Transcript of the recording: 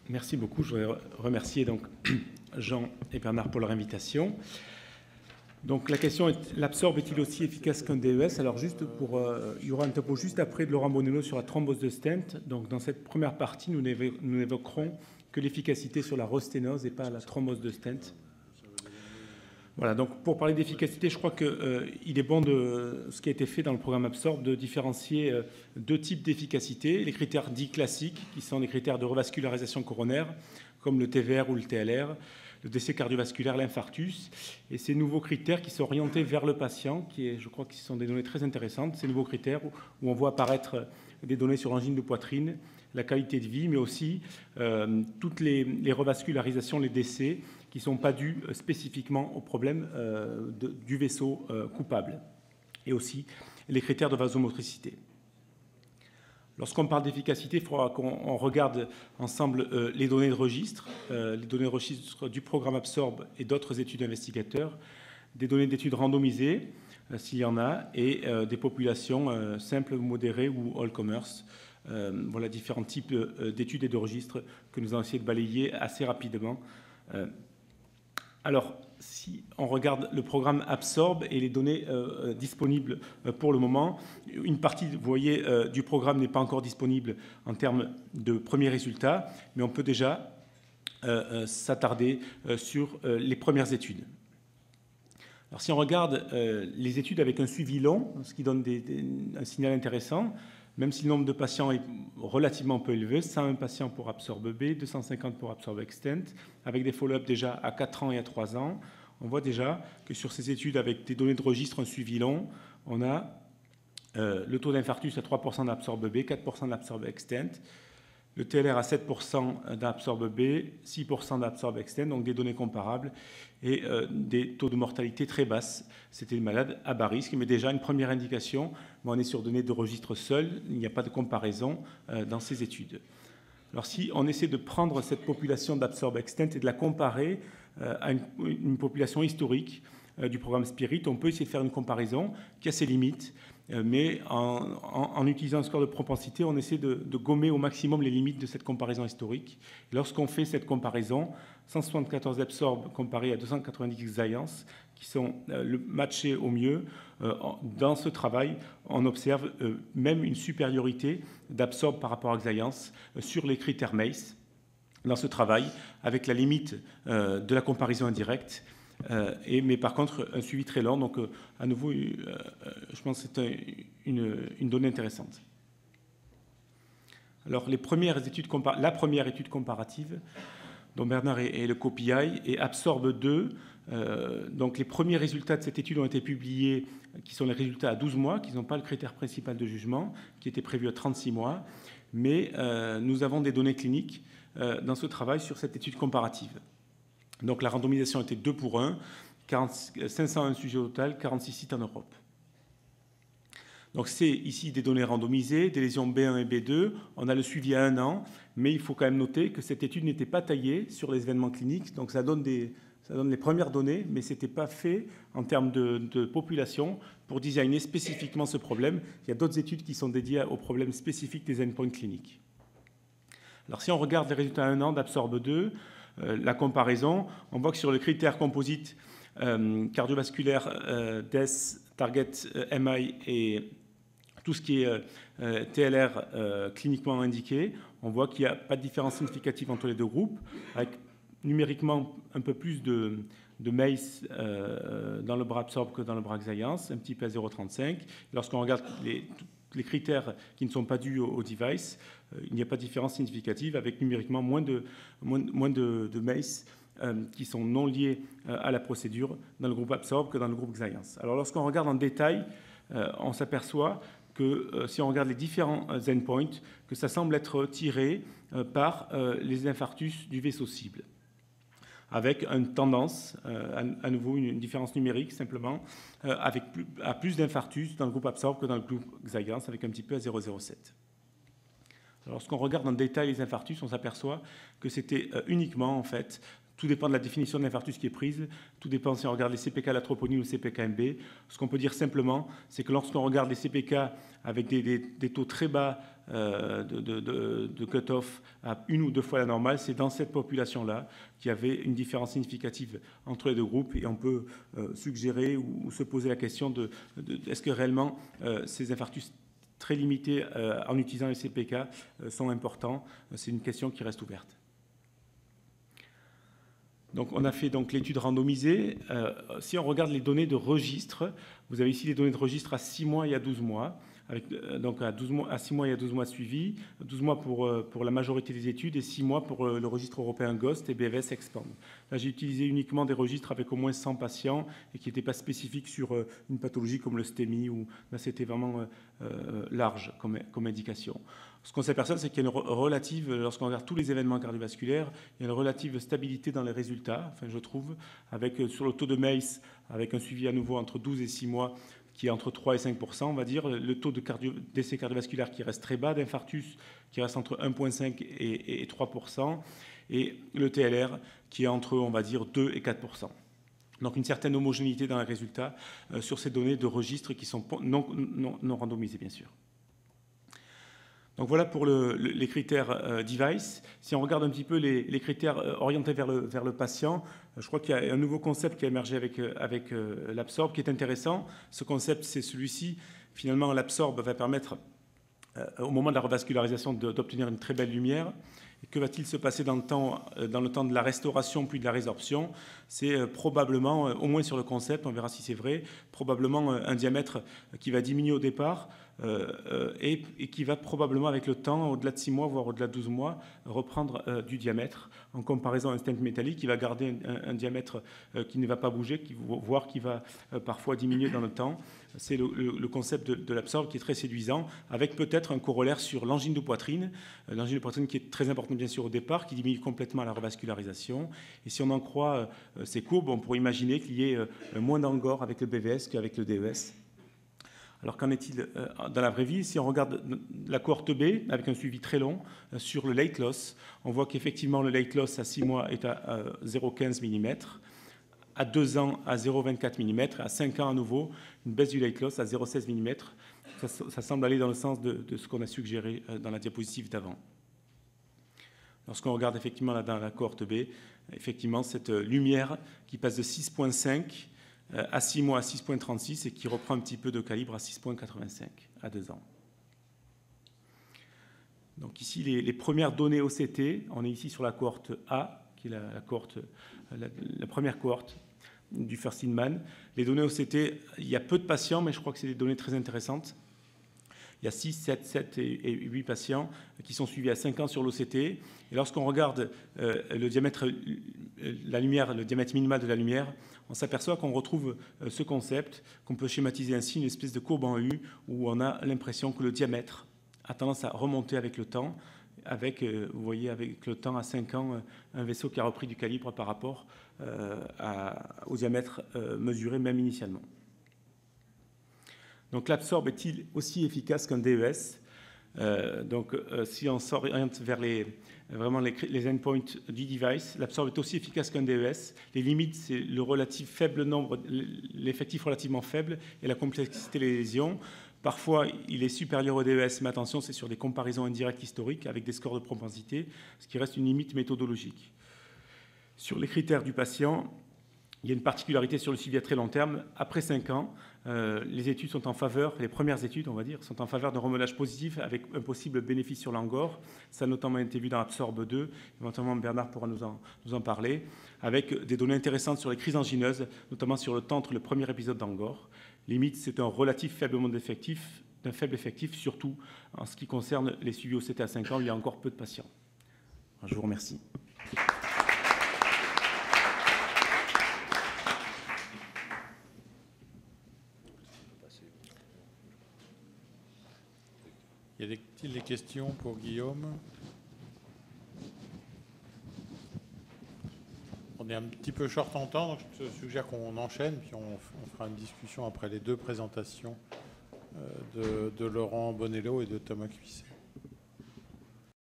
Merci beaucoup. Je voudrais remercier donc Jean et Bernard pour leur invitation. Donc la question est, l'Absorb est-il aussi efficace qu'un DES? Alors juste pour, il y aura un topo juste après de Laurent Bonello sur la thrombose de stent. Donc dans cette première partie, nous n'évoquerons que l'efficacité sur la rosténose et pas la thrombose de stent. Voilà, donc pour parler d'efficacité, je crois qu'il est bon de ce qui a été fait dans le programme Absorb de différencier deux types d'efficacité. Les critères dits classiques, qui sont les critères de revascularisation coronaire, comme le TVR ou le TLR, le décès cardiovasculaire, l'infarctus, et ces nouveaux critères qui sont orientés vers le patient, je crois que ce sont des données très intéressantes, ces nouveaux critères où on voit apparaître des données sur l'angine de poitrine, la qualité de vie, mais aussi toutes les revascularisations, les décès, qui ne sont pas dus spécifiquement au problème du vaisseau coupable, et aussi les critères de vasomotricité. Lorsqu'on parle d'efficacité, il faudra qu'on regarde ensemble les données de registre du programme Absorb et d'autres études investigateurs, des données d'études randomisées, s'il y en a, et des populations simples, modérées ou all-commerce. Voilà différents types d'études et de registres que nous allons essayer de balayer assez rapidement. Alors, si on regarde le programme Absorb et les données disponibles pour le moment, une partie, vous voyez, du programme n'est pas encore disponible en termes de premiers résultats, mais on peut déjà s'attarder sur les premières études. Alors, si on regarde les études avec un suivi long, ce qui donne un signal intéressant, même si le nombre de patients est relativement peu élevé, 101 patients pour Absorb B, 250 pour Absorb Extent, avec des follow-up déjà à 4 ans et à 3 ans, on voit déjà que sur ces études avec des données de registre, un suivi long, on a le taux d'infarctus à 3% d'Absorb B, 4% d'Absorb Extent, le TLR à 7% d'Absorb B, 6% d'Absorb Extent, donc des données comparables, et des taux de mortalité très basses. C'était des malades à bas risque, mais déjà une première indication, mais on est sur données de registre seul, il n'y a pas de comparaison dans ces études. Alors si on essaie de prendre cette population d'Absorb Extent et de la comparer à une population historique du programme Spirit, on peut essayer de faire une comparaison qui a ses limites, mais en utilisant un score de propensité, on essaie de gommer au maximum les limites de cette comparaison historique. Lorsqu'on fait cette comparaison, 174 Absorb comparés à 290 Xience, qui sont matchés au mieux, dans ce travail, on observe même une supériorité d'Absorb par rapport à Xience sur les critères MACE dans ce travail, avec la limite de la comparaison indirecte. Mais par contre, un suivi très lent. Donc, à nouveau, je pense que c'est une donnée intéressante. Alors, la première étude comparative, dont Bernard est le co-PI, et Absorb 2. Donc, les premiers résultats de cette étude ont été publiés, qui sont les résultats à 12 mois, qui n'ont pas le critère principal de jugement, qui était prévu à 36 mois. Mais nous avons des données cliniques dans ce travail sur cette étude comparative. Donc la randomisation était 2 pour 1, 501 sujets au total, 46 sites en Europe. Donc c'est ici des données randomisées, des lésions B1 et B2. On a le suivi à 1 an, mais il faut quand même noter que cette étude n'était pas taillée sur les événements cliniques. Donc ça donne les premières données, mais ce n'était pas fait en termes de population pour designer spécifiquement ce problème. Il y a d'autres études qui sont dédiées aux problèmes spécifiques des endpoints cliniques. Alors si on regarde les résultats à 1 an d'Absorb 2, la comparaison, on voit que sur le critère composite cardiovasculaire, DES, Target MI et tout ce qui est TLR cliniquement indiqué, on voit qu'il n'y a pas de différence significative entre les deux groupes, avec numériquement un peu plus de MACE dans le bras Absorb que dans le bras Xience, un petit peu à 0,35. Lorsqu'on regarde les critères qui ne sont pas dus au device, il n'y a pas de différence significative avec numériquement moins de MACE qui sont non liés à la procédure dans le groupe Absorb que dans le groupe Xience. Alors lorsqu'on regarde en détail, on s'aperçoit que si on regarde les différents endpoints, que ça semble être tiré par les infarctus du vaisseau cible, avec une tendance, à nouveau une différence numérique simplement, avec plus d'infarctus dans le groupe Absorb que dans le groupe Xience, avec un petit peu à 0,07. Lorsqu'on regarde en détail les infarctus, on s'aperçoit que c'était uniquement, en fait, tout dépend de la définition de l'infarctus qui est prise, tout dépend si on regarde les CPK la troponie ou le CPK-MB. Ce qu'on peut dire simplement, c'est que lorsqu'on regarde les CPK avec des taux très bas de cut-off à 1 ou 2 fois la normale, c'est dans cette population-là qu'il y avait une différence significative entre les deux groupes. Et on peut suggérer ou se poser la question de est-ce que réellement ces infarctus très limités en utilisant les CPK sont importants. C'est une question qui reste ouverte. Donc, on a fait l'étude randomisée. Si on regarde les données de registre, vous avez ici les données de registre à 6 mois et à 12 mois, avec, donc à 6 mois et à 12 mois suivis, 12 mois pour la majorité des études et 6 mois pour le registre européen GHOST et BVS Expand. Là, j'ai utilisé uniquement des registres avec au moins 100 patients et qui n'étaient pas spécifiques sur une pathologie comme le STEMI, où là, c'était vraiment large comme indication. Ce qu'on s'aperçoit, c'est qu'il y a une relative, lorsqu'on regarde tous les événements cardiovasculaires, il y a une relative stabilité dans les résultats, enfin, je trouve, avec sur le taux de MACE, avec un suivi à nouveau entre 12 et 6 mois, qui est entre 3 et 5%, on va dire, le taux de décès cardiovasculaire qui reste très bas, d'infarctus qui reste entre 1,5 et 3%, et le TLR qui est entre, on va dire, 2 et 4%. Donc une certaine homogénéité dans les résultats sur ces données de registre qui sont non randomisées, bien sûr. Donc voilà pour les critères device. Si on regarde un petit peu les critères orientés vers le patient, je crois qu'il y a un nouveau concept qui a émergé avec l'Absorb qui est intéressant. Ce concept, c'est celui-ci. Finalement, l'Absorb va permettre, au moment de la revascularisation, d'obtenir une très belle lumière. Et que va-t-il se passer dans le temps de la restauration puis de la résorption? C'est probablement, au moins sur le concept, on verra si c'est vrai, probablement un diamètre qui va diminuer au départ et qui va probablement avec le temps, au-delà de 6 mois, voire au-delà de 12 mois, reprendre du diamètre en comparaison à un stent métallique qui va garder un diamètre qui ne va pas bouger, voire qui va parfois diminuer dans le temps. C'est le concept de l'Absorb qui est très séduisant, avec peut-être un corollaire sur l'angine de poitrine. L'angine de poitrine qui est très importante bien sûr au départ, qui diminue complètement à la revascularisation. Et si on en croit ces courbes, on pourrait imaginer qu'il y ait moins d'angor avec le BVS qu'avec le DES. Alors qu'en est-il dans la vraie vie? Si on regarde la cohorte B, avec un suivi très long, sur le late loss, on voit qu'effectivement le late loss à 6 mois est à 0,15 mm, à 2 ans à 0,24 mm, et à 5 ans à nouveau, une baisse du late loss à 0,16 mm. Ça semble aller dans le sens de ce qu'on a suggéré dans la diapositive d'avant. Lorsqu'on regarde effectivement là, dans la cohorte B, effectivement cette lumière qui passe de 6,5 à 6 mois à 6,36 et qui reprend un petit peu de calibre à 6,85 à 2 ans. Donc ici, les premières données OCT, on est ici sur la cohorte A, qui est la première cohorte du First in Man. Les données OCT, il y a peu de patients, mais je crois que c'est des données très intéressantes. Il y a 6, 7 et 8 patients qui sont suivis à 5 ans sur l'OCT. Et lorsqu'on regarde le diamètre minimal de la lumière, on s'aperçoit qu'on retrouve ce concept, qu'on peut schématiser ainsi, une espèce de courbe en U, où on a l'impression que le diamètre a tendance à remonter avec le temps, avec, vous voyez, avec le temps à 5 ans, un vaisseau qui a repris du calibre par rapport au diamètre mesuré même initialement. Donc l'Absorb est-il aussi efficace qu'un DES? Si on s'oriente vers vraiment les endpoints du device, l'Absorb est aussi efficace qu'un DES. Les limites, c'est le relatif faible nombre, l'effectif relativement faible et la complexité des lésions. Parfois, il est supérieur au DES, mais attention, c'est sur des comparaisons indirectes historiques avec des scores de propensité, ce qui reste une limite méthodologique. Sur les critères du patient, il y a une particularité sur le suivi à très long terme. Après 5 ans, les études sont en faveur, les premières études, on va dire, sont en faveur d'un remodelage positif avec un possible bénéfice sur l'angor. Ça a notamment été vu dans Absorb 2, éventuellement Bernard pourra nous en parler, avec des données intéressantes sur les crises angineuses, notamment sur le temps entre le premier épisode d'angor. Limite, c'est un relatif faible nombre d'effectifs, d'un faible effectif, surtout en ce qui concerne les suivis OCT à 5 ans, où il y a encore peu de patients. Je vous remercie. Y a-t-il des questions pour Guillaume? On est un petit peu short en temps, donc je te suggère qu'on enchaîne, puis on fera une discussion après les deux présentations de Laurent Bonello et de Thomas Cuisset.